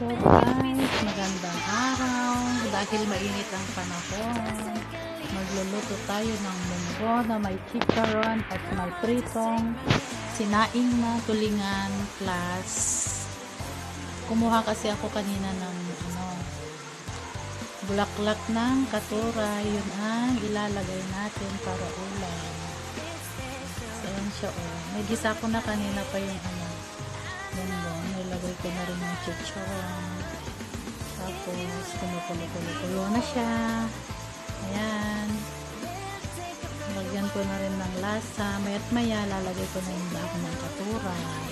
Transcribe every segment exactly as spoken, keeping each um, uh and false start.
So guys, magandang araw. Dahil mainit ang panahon, magluluto tayo ng munggo na may chicharon at may pritong sinaing na tulingan plus kumuha kasi ako kanina ng ano, bulaklak ng katuray. Yun ang ilalagay natin para ulam. So, ayan siya oh. May gisa ko na kanina pa yung ano, munggo. Nilagay ko na rin yung chicharon. Tapos, kumukulo-kulo-kulo na siya. Ayan. Lagyan ko na rin ng lasa. Maya't maya, lalagay ko na yung dahon ng katuray.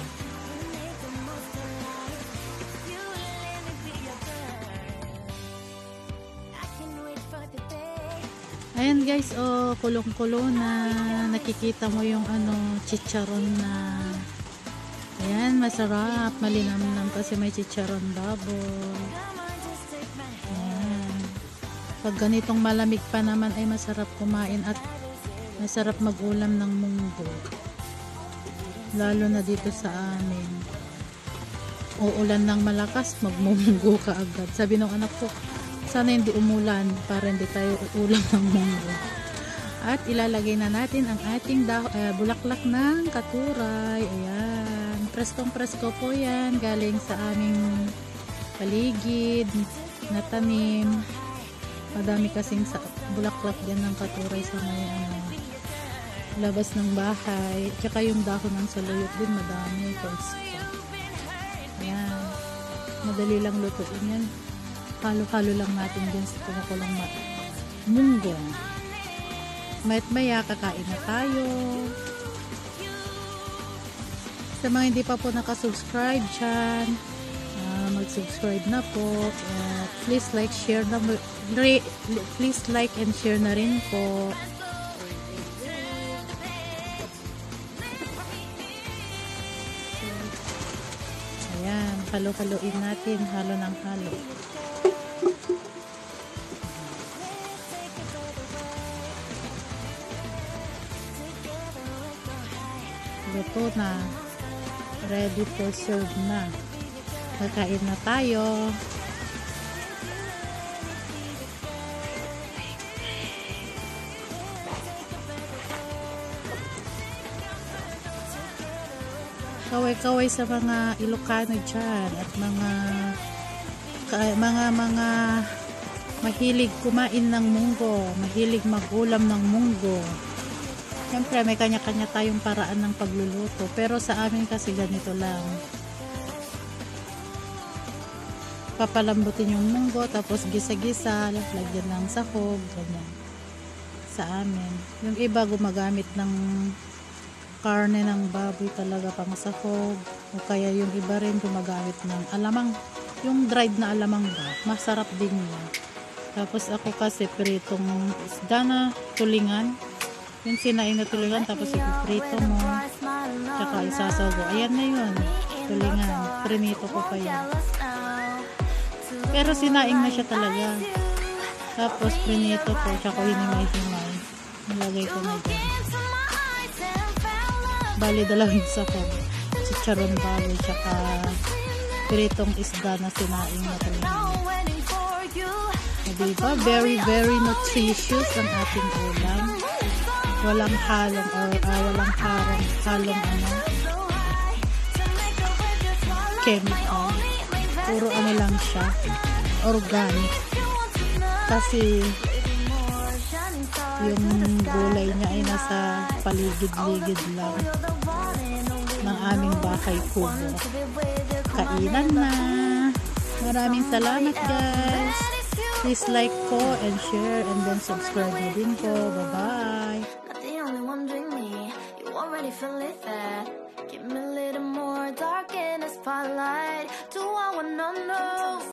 Ayan guys, oh, kulong-kulo na. Nakikita mo yung ano, chicharon na. Ayan, masarap. Malinamnam kasi may chicharon double. Ayan. Pag ganitong malamig pa naman ay masarap kumain at masarap mag-ulam ng munggo. Lalo na dito sa amin. Uulan ng malakas, magmumunggo ka agad. Sabi ng anak ko, sana hindi umulan para hindi tayo uulam ng munggo. At ilalagay na natin ang ating uh, bulaklak ng katuray. Ayan. Preskong presko po yan. Galing sa aming paligid na tanim. Madami kasing sa bulaklak dyan ng katuray sa may ano, labas ng bahay. Tsaka yung dahon ng saluyot din madami. Ayan. Madali lang lutuin yan. Halo-halo lang natin dyan sa kumukulong munggo. Mayat maya kakain na tayo. Sa mga hindi pa po nakasubscribe dyan, uh, mag-subscribe na po. Uh, please like, share na, please like and share na rin po. Ayan, halo-haloin natin, halo ng halo. Luto na. Ready for serve na. Kakain na tayo. Kaway-kaway sa mga Ilocano dyan at mga mga mga mahilig kumain ng munggo, mahilig mag-ulam ng munggo. Siyempre, may kanya-kanya tayong paraan ng pagluluto. Pero sa amin kasi ganito lang. Papalambutin yung munggo, tapos gisa-gisa, lagyan ng sahog, ganyan. Sa amin. Yung iba gumagamit ng karne ng baboy talaga pang sahog. O kaya yung iba rin gumagamit ng alamang. Yung dried na alamang ba, masarap din yan. Tapos ako kasi pritong isda na tulingan. Yung sinaing na tulingan, tapos ipiprito mo, tsaka isasago. Ayan na yun, tulingan. Prinito ko pa yan. Pero sinaing na siya talaga. Tapos prinito ko, tsaka hinimay-himay. Nilagay ko na dyan. Bali dalawang sapag. Chicharon baboy, tsaka pritong isda na sinaing na tulingan. Diba? Very, very nutritious ang ating ulam. Walang halong or uh, walang halong halong ano chemical, puro ano lang siya, organic, kasi yung gulay niya ay nasa paligid-ligid lang ng aming bahay kubo. Kainan na. Maraming salamat guys. Please like po and share and then subscribe na din po. Bye bye. Already feel it there. Give me a little more dark in the spotlight. Do I wanna know?